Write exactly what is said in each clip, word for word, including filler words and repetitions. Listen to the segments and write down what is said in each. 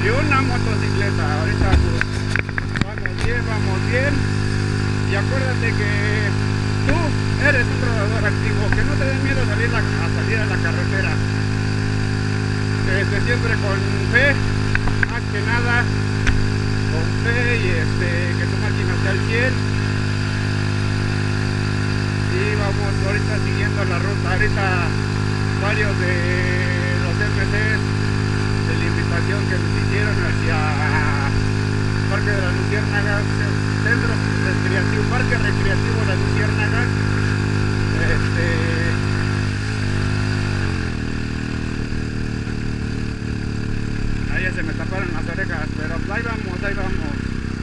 y una motocicleta. Ahorita pues, vamos bien, vamos bien. Y acuérdate que tú eres un rodador activo, que no te dé miedo salir a, a salir a la carretera. Este, siempre con fe, más que nada, con fe y este, que tu máquina esté al cien. Y vamos ahorita siguiendo la ruta. Ahorita varios de los M Cs de la invitación que nos hicieron hacia Parque de las Luciérnagas, Centro Recreativo, Parque Recreativo de las Luciérnagas, este, ahí ya se me taparon las orejas, pero ahí vamos, ahí vamos.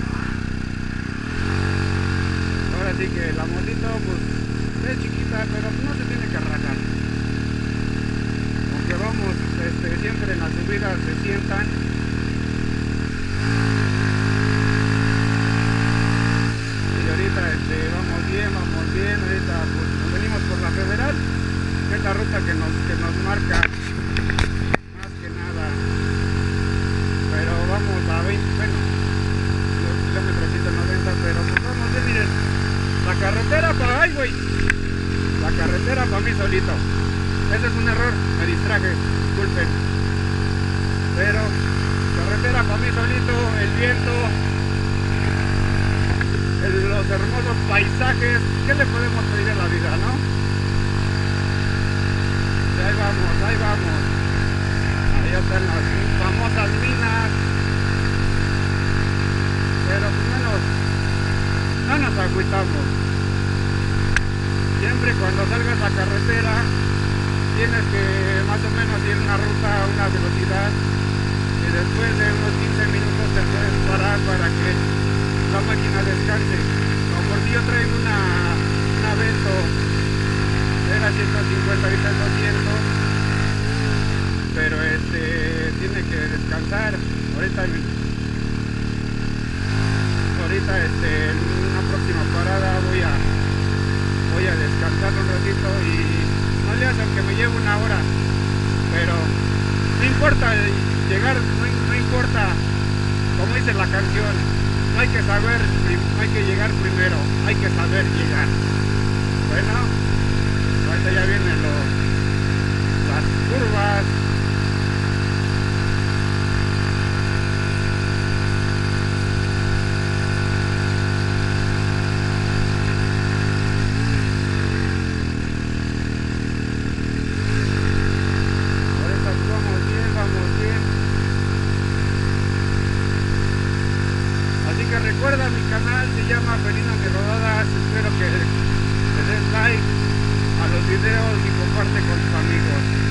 Ahora sí que la motito pues es chiquita, pero no se tiene que rajar. Aunque vamos, este, siempre en las subidas se sientan. Y ahorita este, vamos bien, vamos bien. Ahorita pues, nos venimos por la Federal, que es la ruta que nos, que nos marca más que nada. Pero vamos a veinte, bueno, los kilómetros ciento noventa, pero pues vamos bien, miren. La carretera para, ay güey, la carretera para mí solito. Ese es un error, me distraje, disculpen. Pero carretera para mí solito, el viento, el, los hermosos paisajes, ¿qué le podemos pedir a la vida, no? Y ahí vamos, ahí vamos. Ahí están las famosas minas. Pero pues menos, no nos agüitamos. Siempre cuando salgas a carretera tienes que más o menos ir una ruta a una velocidad y después de unos quince minutos te puedes parar para que la máquina descanse. Como por si yo traigo una, una Vento, era ciento cincuenta, ahorita es doscientos, pero este tiene que descansar. Ahorita ahorita este en una próxima parada voy a voy a descansar un ratito y no le hacen que me lleve una hora, pero no importa llegar, no, no importa, como dice la canción, no hay que saber, no hay que llegar primero, hay que saber llegar. Bueno, ahorita ya vienen los, las curvas. Recuerda, mi canal se llama Felino Mi Rodadas. Espero que le des like a los videos y comparte con tus amigos.